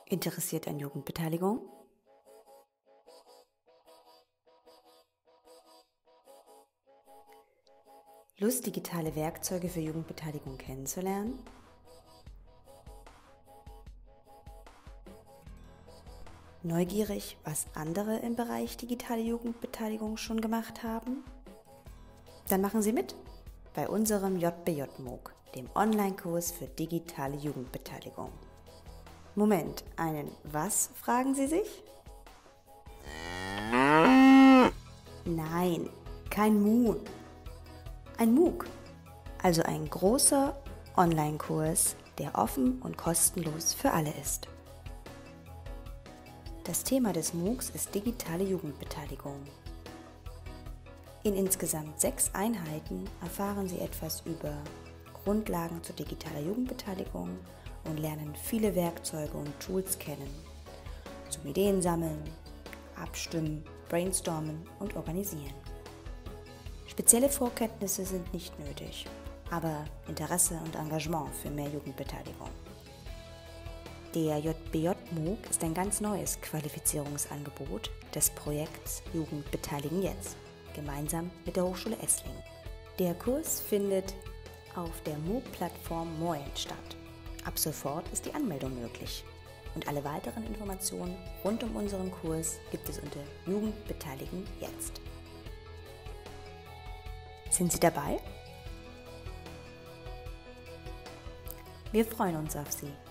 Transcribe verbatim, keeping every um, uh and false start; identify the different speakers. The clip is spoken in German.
Speaker 1: Interessiert an Jugendbeteiligung? Lust, digitale Werkzeuge für Jugendbeteiligung kennenzulernen? Neugierig, was andere im Bereich digitale Jugendbeteiligung schon gemacht haben? Dann machen Sie mit bei unserem J B J MOOC, dem Online-Kurs für digitale Jugendbeteiligung. Moment, einen was, fragen Sie sich? Nein, kein Mu. Ein MOOC, also ein großer Online-Kurs, der offen und kostenlos für alle ist. Das Thema des MOOCs ist digitale Jugendbeteiligung. In insgesamt sechs Einheiten erfahren Sie etwas über Grundlagen zur digitaler Jugendbeteiligung und lernen viele Werkzeuge und Tools kennen, zum Ideen sammeln, abstimmen, brainstormen und organisieren. Spezielle Vorkenntnisse sind nicht nötig, aber Interesse und Engagement für mehr Jugendbeteiligung. Der J B J MOOC ist ein ganz neues Qualifizierungsangebot des Projekts Jugend beteiligen jetzt, gemeinsam mit der Hochschule Esslingen. Der Kurs findet auf der MOOC-Plattform Moin statt. Ab sofort ist die Anmeldung möglich. Und alle weiteren Informationen rund um unseren Kurs gibt es unter Jugend beteiligen jetzt. Sind Sie dabei? Wir freuen uns auf Sie.